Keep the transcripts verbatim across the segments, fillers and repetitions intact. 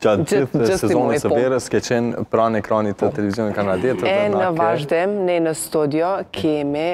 Gjatë gjithë sezonit së verës ke qenë pranë ekranit të televizionit kanadez. E në vazhdim, ne në studio kemi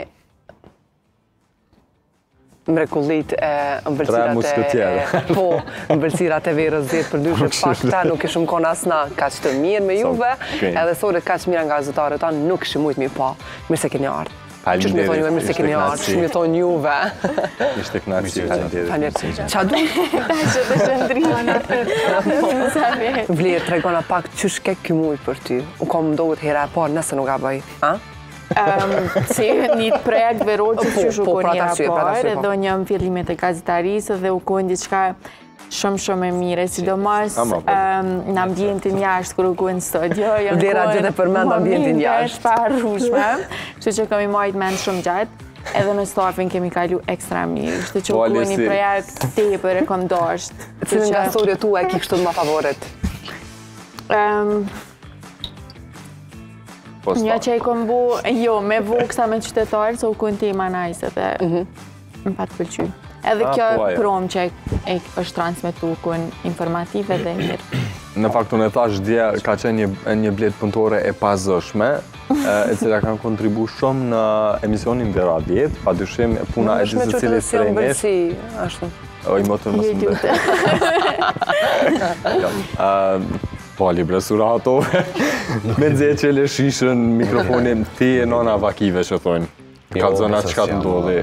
mrekullit e mbërcirat e... Po, mbërcirat e verës zetë për dyshe fakta, nuk ishëm kon asna kaq të mirë me juve, edhe sore kaq mirë nga gazetarët ta nuk ishëm mujtë mi pa. Mirë se keni ardhë. Qështë me thonë juve, mirë se keni ardhë, qështë me thonë juve. Ishte knaqësi. Qa du? Ta që të shëndrinë atë. Vlerë, tregona pak qështë ke ky mujtë për ty. U kom mdohet hera e parë, nëse nuk a bëj. Si një projekt veror që që shukon hera parë, edhe një më fillimet e gazetarisë dhe u konë diçka shumë shumë e mire, sidomos në ambientin jashtë kër u ku në studio. Vlera gjithë e përmend ambientin jashtë. Pa rrushme, që që kemi majtë mend shumë gjatë, edhe me stafin kemi kalu ekstra mirë. Shtë që u ku një projekt tepër e këndosht. Cilën nga storje tu e ki kështu ma favorit? Një që i kom bu, jo, me voksa me qytetarë, se u ku në tema najse dhe më patë pëlqy. Edhe kjo prom që është transmitu kun informative dhe mirë. Në fakt, unë e thash dje, ka qenë një blet punëtore e pazëshme, e cila kanë kontribu shumë në emisionin Vera vjetë, pa dyshim puna e gjithë të cilës të rejnesh. Ashtu. Oj, motër më së mbërë. Po, libresura atove. Me nëzje që le shishën mikrofonin, ti e nona vakive që thonë. Ka zonat që ka të ndodhi.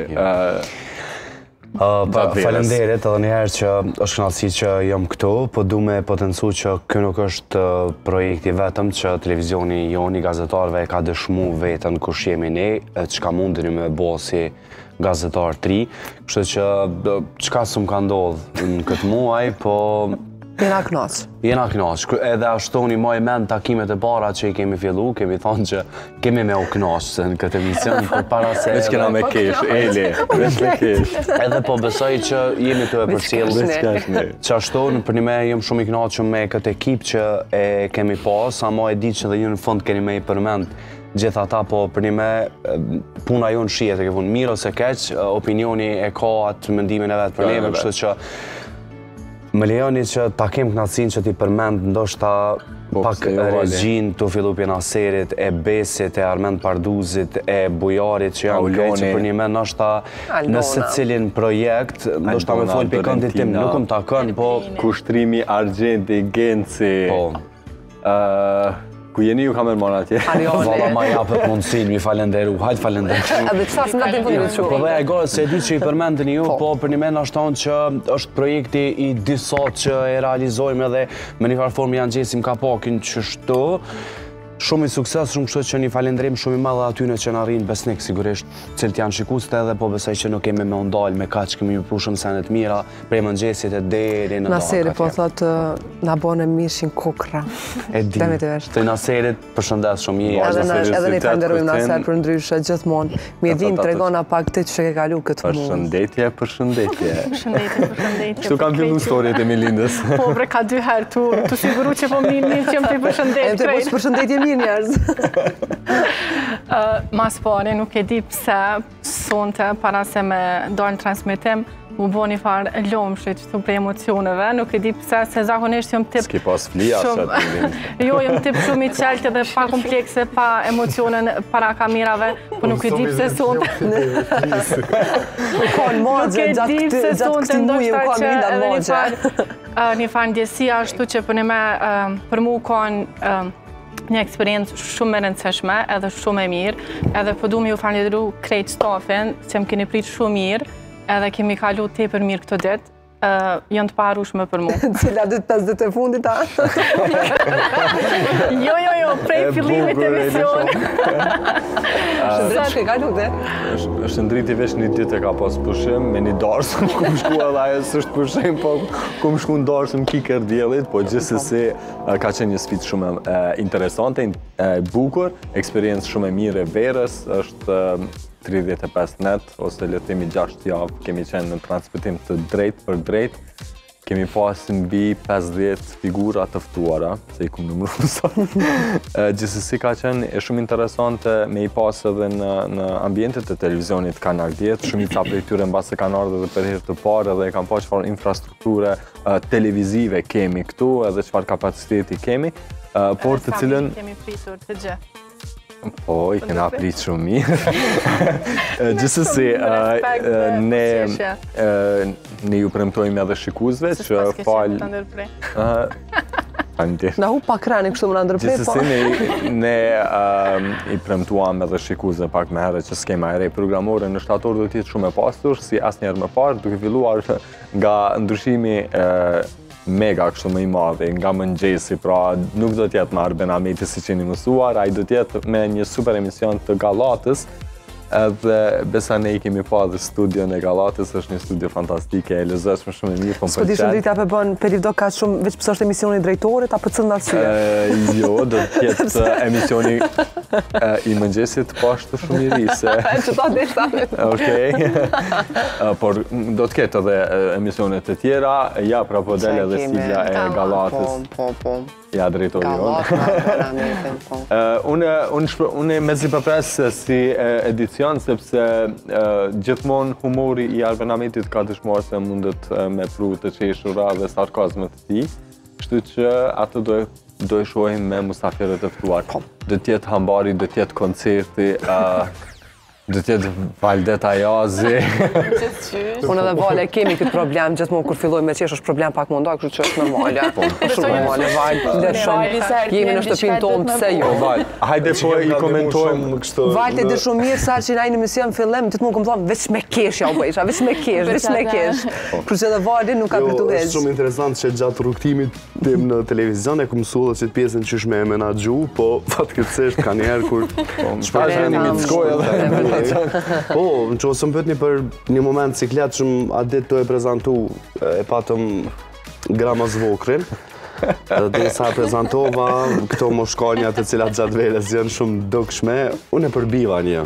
Falenderit edhe njëherë që është kënaqësi që jam këtu, po du me potencu që kjo nuk është projekti vetëm që televizioni joni gazetarve ka dëshmu vetën kush jemi ne, çka mundeni me bo si gazetar tri, kështu që çka s'm ka ndodhë në këtë muaj, po... Jena knaq. Jena knaq. Edhe ashtu një maj mend takimet e para që i kemi fillu, kemi thonë që kemi me u knaq në këtë emision, për para se... Veç kena me kesh, Eli, veç me kesh. Edhe po besoj që jemi të e përcjellë. Që ashtu, për një me jem shumë i knaqëm me këtë ekip që e kemi pas, ama e di që dhe një në fund keni me i përmend gjitha ta, po për një me puna jonë shijet e ke punë mirë ose keq, opinioni e ka atë mendimin e vetë për neve, kështu që më lejoni që ta kem knatësin që ti përmend ndoshta pak regjin të fillu pjena serit, e Besit, e Armend Parduzit, e Bujarit që janë krejtë që për një me ndoshta nëse cilin projekt, ndoshta me folë për këndit tim, nuk më takën, po... Kushtrimi Argenti, Genci... Ku jeni ju kamer mona atje? Vala ma japët mundësin, mi falenderu, hajtë falenderu. Edhe qëta së nga të imponit shumë? Po dhe e gore, se e di që i përmendin ju, po për një men ashtë tonë që është projekti i disot që e realizojmë edhe me një farë formë janë gjesim ka pakin që shtu. Shumë i sukses, shumë kështë që një falendrim shumë i madhe atyne që në rinë besnik, sigurisht, cilët janë shikuste edhe, po besoj që nuk kemi me undalë me ka që kemi ju pru shumë senet mira, prej mëngjesit e deri në Naseri, po thotë, na bone mishin kokra. E di, të Naserit përshëndes shumë i. Edhe ne falenderojmë Naser për ndryshe, gjithmonë. Mi e din të regona pak të që ke kalu këtë mund. Përshëndetje, përshëndetje. Përshëndetje, përshëndetje. Kështu kam fillu storjet e Milindës. Po, bre, ka dy herë, tu siguru që po mirë që jem të përshëndetje njerëz. Mas pari, nuk e di pse sonte, para se me dalë transmitim, u bo një farë lomshit që për emocioneve, nuk e di pse, se zakonisht jom tip... S'ki pas flia që atë ndin. Jo, jom tip shumë i qeltë dhe pa komplekse, pa emocionen para kamerave, po nuk e di pse sonte... U konë magje, gjatë këti muje u konë minda magje. Një farë ndjesia ashtu që për një me, për mu konë një eksperiencë shumë e rëndësishme edhe shumë e mirë, edhe po du me ju falenderu krejt stafin, që më keni pritë shumë mirë, edhe kemi kalu tepër mirë këtë ditë, janë të parushme për mu. Cila dytë pesdhet e fundit, ta? Jo, jo, jo, prej fillimit e mision. Shëndrit shke kalu, dhe? është ndriti vesh një ditë e ka pas pushim, me një darsëm, ku më shku edhe ajo së është pushim, po ku më shku në darsëm kikër djelit, po gjithsesi ka qenë një sfit shumë interesante, bukur, eksperiencë shumë e mire verës, është tridhjetë e pesë net, ose le të themi gjashtë javë, kemi qenë në transmetim të drejt për drejt, kemi pas mbi pesëdhjetë figura të ftuara, se i kumë numëruar sot. Gjithsesi ka qenë e shumë interesante me i pas edhe në, në ambientet e televizionit kanardjet, shumica prej tyre mbase kanë ardhur edhe për herë të parë edhe kanë pa çfarë infrastrukture uh, televizive kemi këtu, edhe çfarë kapaciteti kemi, uh, por të cilën kemi pritur të gjithë. Po, i kena pritë shumë mirë. Gjithsesi, ne, ne ju premtojmë edhe shikuesve që falë... Na hu pak rani kështu më në ndërprej, po? Gjithsesi, ne, ne i premtuam edhe shikuesve pak më herët që skema e re programore në shtator do t'jetë shumë e pasur, si asnjëherë më parë, duke filluar nga ndryshimi mega kështu më i madhe, nga mëngjesi, pra nuk do t'jetë me Arben Ahmeti si që një mësuar, ai do t'jetë me një super emision të Gallatës, edhe besa ne i kemi pa dhe studion e Gallatës, është një studio fantastike, e lezeshme shumë e mirë, po më pëlqen. S'po di shumë drejta për bën periudho ka shumë, veç pësë është emisioni drejtorit, apo cëllë në arsye? Jo, do t'jetë emisioni i mëngjesit, po ashtu shumë i ri, se... Që ta deshtame. Okej. Por do t'ketë edhe emisionet të tjera, ja pra po dele edhe Silja e Gallatës. Po, po. Ja, drejtori jonë. Unë me zi përpres si edicion, sepse gjithmonë humori i Arben Ahmetit ka dëshmuar se mundet me pru të qeshura dhe sarkazmet të ti. Kështu që atë do e shohim me musafirët e ftuar. Do tjetë hambari, do tjetë koncerti, do tjetë Valdeta Jazi. Unë edhe Vale kemi këtë problem, gjithmonë kur filloj me qesh është problem pak më ndaj, kështu që është normale. Shumë normale, Val, dhe shumë, jemi në shtëpinë tonë, pse jo? Val, hajde po i komentojmë kështu. Val të di shumë mirë sa që na në emision fillim, gjithmonë këmë thonë, veç me kesh ja u bëjsha, veç me kesh, veç me kesh. Kështu që edhe Vali nuk ka pritur heq. Është shumë interesant që gjatë rrugtimit tim në televizion e këmë mësuar që pjesën që me menaxhu, po fatkeqësisht ka njerë kur shpeshani me Mickoja edhe po, në që ose më pëtni për një moment ciklet që a ditë të e prezentu, e patëm grama zvokrin, dhe dhe sa prezentova këto moshkonja të cilat gjatë veles janë shumë dukshme, unë e përbiva një.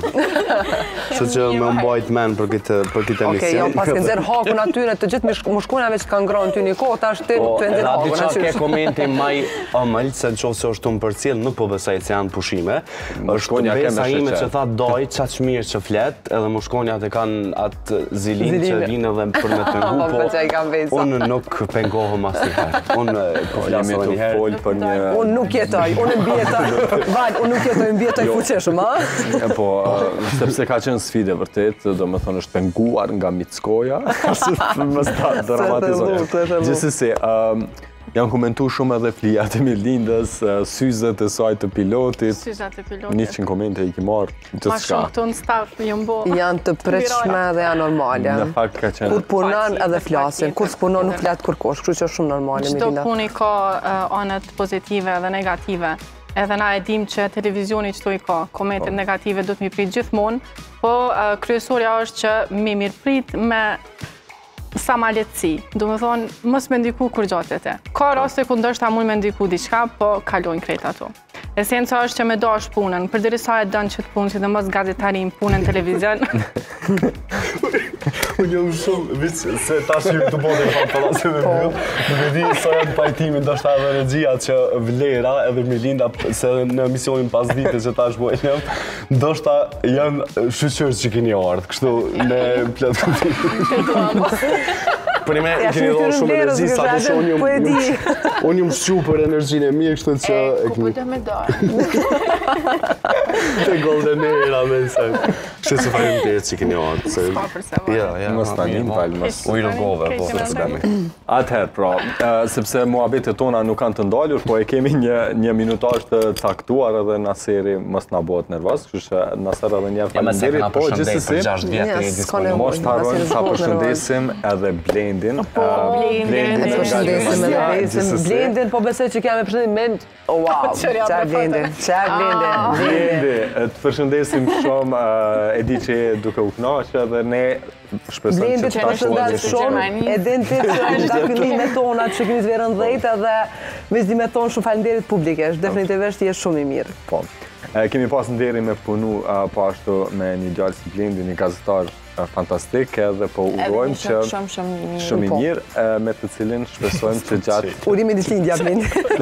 Që që me mbajt men për këtë emision. Okej, jo, pas ke nxerë hakun atyre të gjithë moshkonjave që kanë ngronë ty një kohë, ta është të e nxerë hakun atyre. Adi qa ke komenti maj ëmëll, se në qovë se është të më përcil, nuk po besaj që janë pushime. është besa ime që tha doj, qaq mirë që flet, edhe moshkonjat e kanë atë zilin që vinë edhe për me pengu, po unë nuk pengohëm asnjëherë. Jemi të folë për një... Unë nuk jetoj, unë mbjetoj, Val, unë nuk jetoj, mbjetoj fuqeshëm, a? Po, sepse ka qenë sfide vërtet, do me thonë është penguar nga Mickoja, më sta dramatizoj. Gjithsesi, janë komentu shumë edhe flijat e Milindës, syzet e saj të pilotit. Syzet e pilotit. njëqind komente i ki marrë, gjithë Ma shumë këtu në staf, jënë bo. Janë të pritshme dhe janë normale. Në fakt ka qenë... Kur punon edhe flasin, kur s'punon nuk flet kërkosh, kështu që është shumë normale, Çdo Milinda. puni ka anët pozitive dhe negative. Edhe na e dim që televizioni qëto i ka, komentet negative do të mi prit gjithmonë, po kryesorja është që mi mirë prit me sa ma letësi. Do me thonë, mos me ndiku kur gjatet e. Ka raste ku ndoshta mund me ndiku diçka, po kalojnë krejt ato. Esenca është që me dash punën, përderi sa e dënë që të punë, që dhe mos gazetarin punën televizion. Unë jam shumë, vëqë, se tash ju të bote e fantalase me mjë, nuk e di sa janë pajtimi, ndoshta edhe regjia që Vlera edhe Milinda, se në emisionin pas dite që tash bojnëm, ndoshta janë shqyqërës që keni ardhë, kështu në pletë këti. Për një me keni dhonë shumë energji, sa të që unë jëmë shqu për energjinë e mirë, kështu që... E, ku pëtë me darë. Të Golden Era, me nësaj. Kështu që farim të jetë që keni ardhë. Ska përse vajtë. Mos të anim, falë, mos... U i rogove, po, të problemi. Atëherë, pra, sepse muhabetet tona nuk kanë të ndalur, po e kemi një minutash të caktuar edhe Naseri mos na bëhet nervoz, kështu që Naser edhe njerë faleminderit, po gjithsesi, mos të harrojmë sa përshëndesim edhe Blendin. Po, Blendin. E përshëndesim edhe besim. Blendin, po besoj që kemi përshëndesim mend. Wow, qa Blendin, qa Blendin. Blendi, të përshëndesim shumë, e di që duke u knaqë dhe ne shpresojmë që Blendit të përshëndet shumë, e din ti që nga fillimet tona që kemi të verën dhejta dhe me zdi me tonë shumë falenderit publikesh, definitivisht je shumë i mirë. Po. Kemi pas nderi me punu po ashtu me një djalë si Blendi, një gazetar fantastik, edhe po urojmë që shumë shumë shumë i mirë, me të cilin shpresojmë që gjatë Urime ditëlindja, Blendi.